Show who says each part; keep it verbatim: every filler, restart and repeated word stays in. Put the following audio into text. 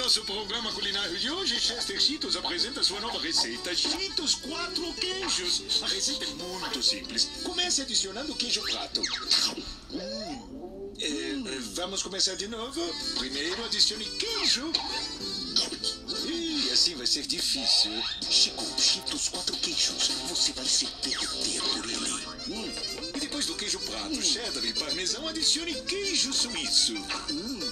Speaker 1: nosso programa culinário de hoje, Chester Cheetos apresenta sua nova receita, Cheetos quatro queijos. A receita é muito simples. Comece adicionando queijo prato. Hum. É, vamos começar de novo. Primeiro adicione queijo. Ih, assim vai ser difícil.
Speaker 2: Chico, Cheetos quatro queijos. Você vai se perder por ele.
Speaker 1: Hum. E depois do queijo prato, cheddar e parmesão, adicione queijo suíço.
Speaker 2: Hum.